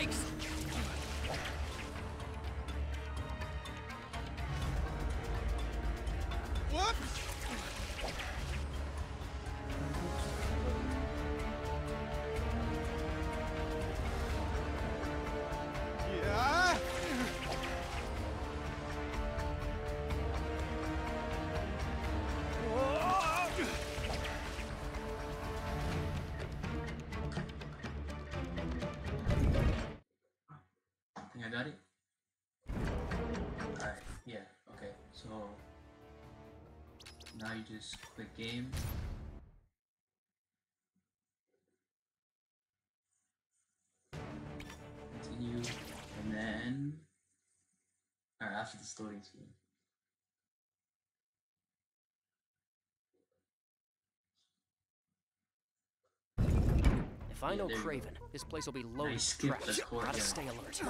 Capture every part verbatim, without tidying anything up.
spikes! Whoops! Yeah! I think I got it. Alright, yeah, okay, so now you just click game. Continue, and then alright, after the story screen. If I Yeah, know there you Kraven, go. this place will be loaded Nice with skip the traps. Courtyard. Gotta stay alert.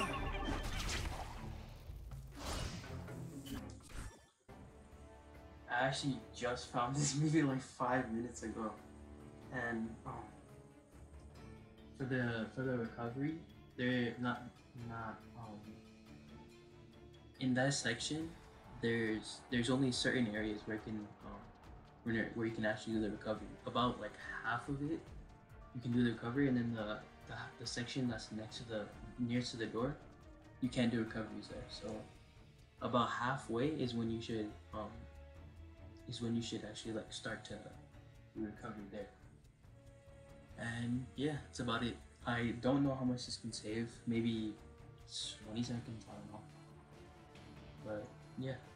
I actually just found this movie like five minutes ago, and um, for the for the recovery, they're not not um in that section. There's there's only certain areas where you can um where where you can actually do the recovery. About like half of it, you can do the recovery, and then the the, the section that's next to the nearest to the door, you can't do recoveries there. So about halfway is when you should um is when you should actually like start to do recovery there. And yeah, that's about it. I don't know how much this can save. Maybe twenty seconds. I don't know. But yeah.